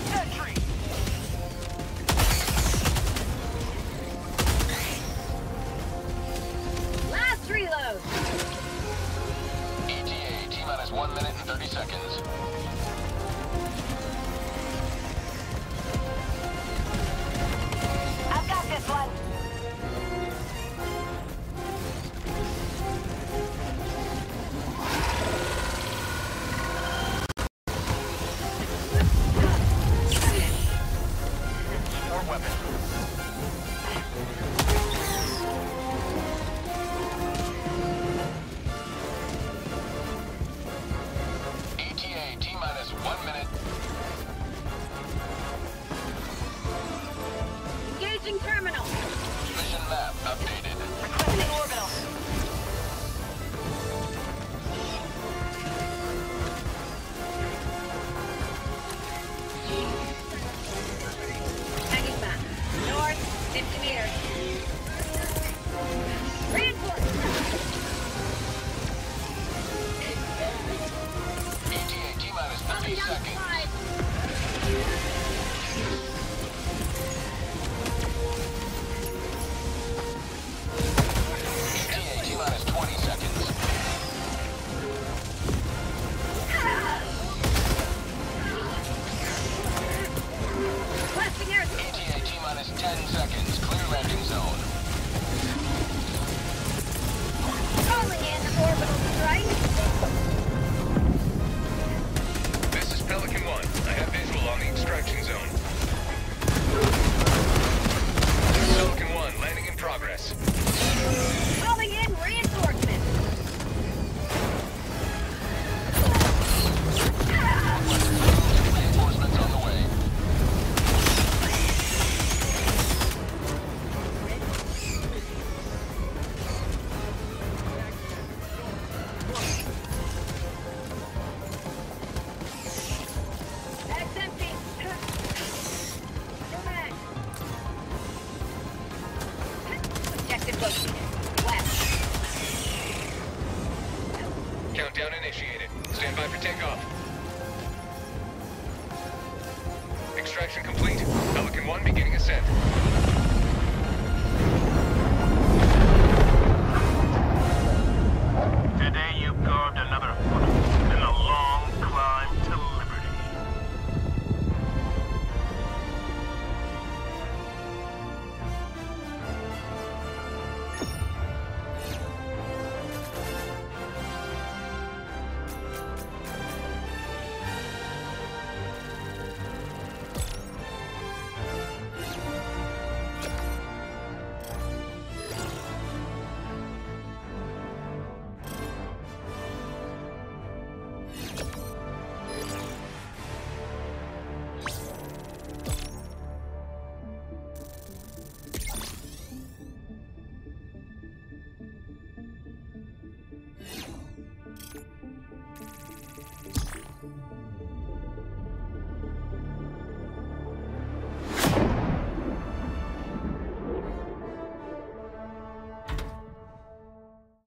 Sentry! Last reload! ETA, T-minus 1 minute and 30 seconds. I've got this one. More weapons. ETA, T-minus 1 minute. Engaging terminal! Mission map updated. Requesting orbital. Hanging back. North, 50 meters. Reinforcements! ETA, T-minus 30 Coming down seconds. five. ETA, T-minus 20 seconds. Requesting airspace! ETA, T-minus 10 seconds. Clear landing zone. Calling in orbital strike! This is Pelican 1. I have visual on the extraction zone. Pelican 1, landing in progress. Calling in reinforcements! Reinforcements on the way. Bag's empty! Go back! Objective located. West. Countdown initiated. Stand by for takeoff. Extraction complete. Pelican 1 beginning ascent.